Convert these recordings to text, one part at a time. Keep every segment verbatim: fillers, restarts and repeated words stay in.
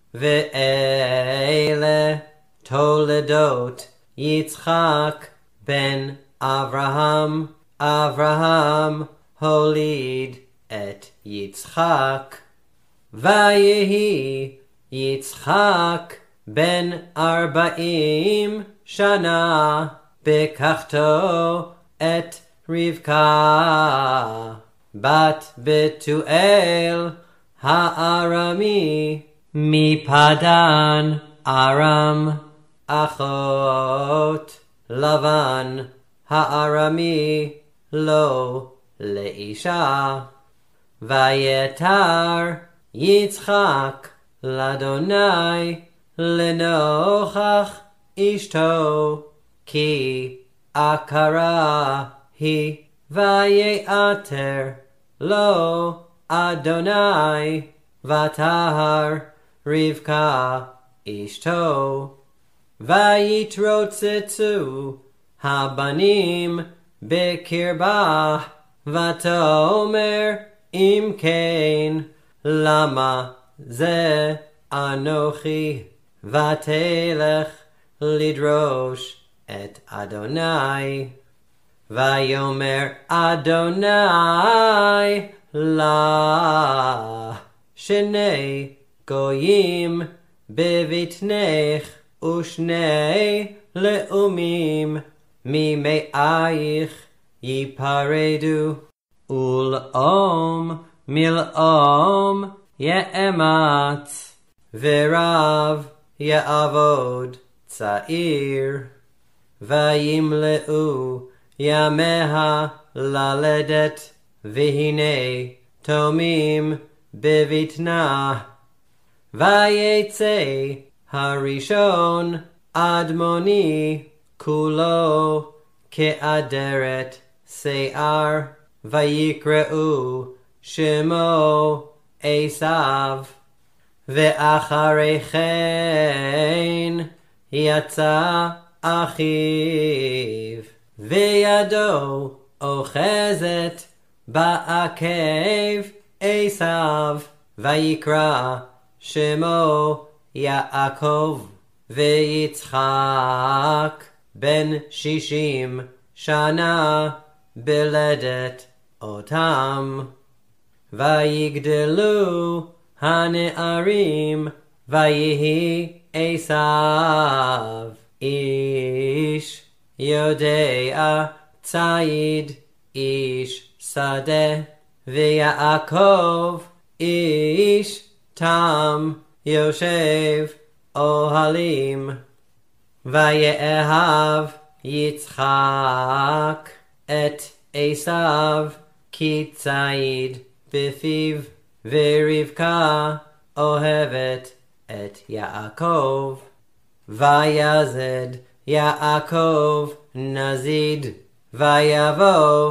ואלה תולדות יצחק בן אברהם. אברהם הוליד את יצחק. ויהי יצחק בן ארבעים שנה בקחתו את רבקה בת בתואל הארמי מפדן ארם, אחות לבן הארמי לו לאישה. ויתר יצחק לאדוני לנוכח אשתו, כי עקרה היא, ויעתר לו אדוני וטהר רבקה אשתו. ויתרוצצו הבנים בקרבה, ותאמר אם כן למה זה אנוכי, ותלך לדרוש את אדוני. ויאמר אדוני לה, שני גויים בבטנך ושני לאומים ממאייך ייפרדו, ולאום מלאום יאמץ, ורב יעבוד צעיר. וימלאו ימיה ללדת, והנה תומים בבטנה. ויצא הראשון אדמוני כולו כאדרת שיער, ויקראו שמו עשיו. ואחרי כן יצא אחיו, וידו אוחזת בעקב עשיו, ויקרא שמו יעקב. ויצחק בן שישים שנה בלדת אותם. ויגדלו הנערים, ויהי עשיו איש יודע ציד, איש שדה, ויעקב איש תם יושב אוהלים. ויאהב יצחק את עשיו כי ציד בפיו, ורבקה אוהבת את יעקב. ויזד יעקב נזיד, ויבוא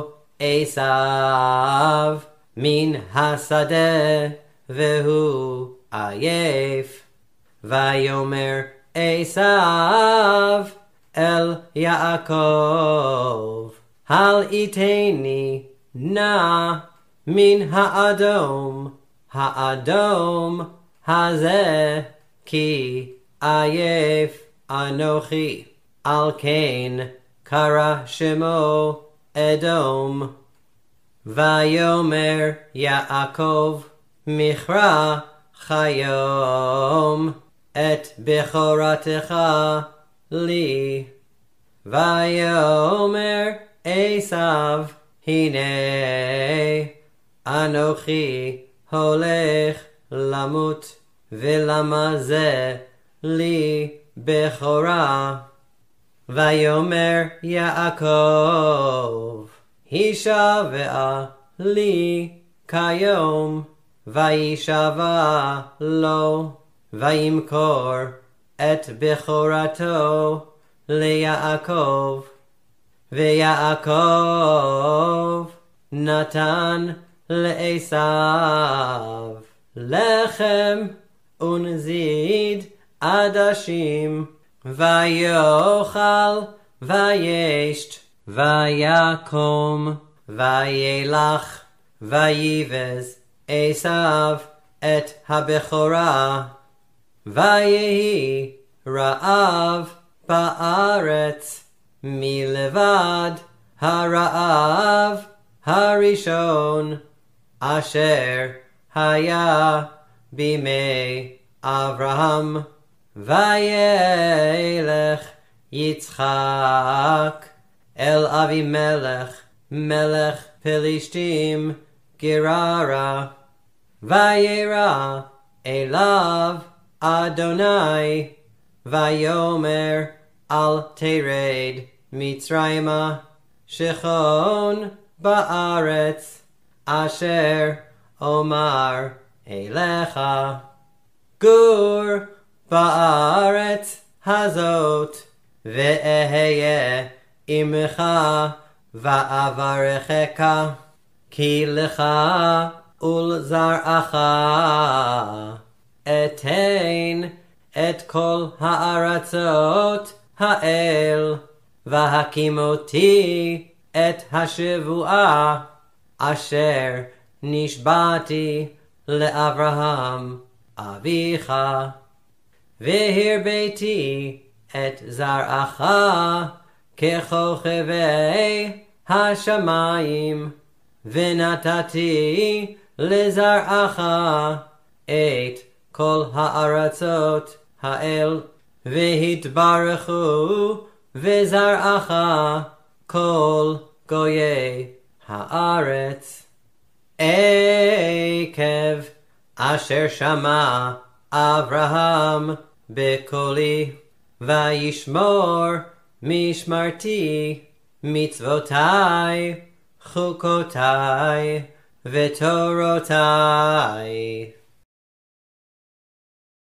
עשיו מן השדה והוא עייף. ויאמר עשיו אל יעקב, אל יתני נא מן האדום, האדום הזה, כי עייף אנוכי. על כן קרא שמו אדום. ויאמר יעקב מכרה כיום את בכורתך לי. ויאמר עשיו הנה אנוכי הולך למות, ולמה זה לי בכורה? ויאמר יעקב הישבע לי כיום, וישבע לו, וימכור את בכורתו ליעקב. ויעקב נתן לעשיו לחם ונזיד עדשים, ויאכל וישת, ויקום וילך. ויבז עשיו את הבכורה, ויהי רעב בארץ מלבד הרעב הראשון אשר היה בימי אברהם. וילך יצחק אל אבימלך מלך פלישתים גררה, וירא אליו אדוני, ויאמר אל תרד מצרימה, שכון בארץ אשר אומר אליך. גור בארץ הזאת, ואהיה עמך ואברכך, כי לך ולזרעך אתן את כל הארצות האל, והקימותי את השבועה אשר נשבעתי לאברהם אביך, והרביתי את זרעך ככוכבי השמיים, ונתתי לזרעך את כל הארצות האל, והתברכו וזרעך כל גויי הארץ. עקב אשר שמע אברהם בקולי, וישמור משמרתי מצוותי חוקותי ותורותי.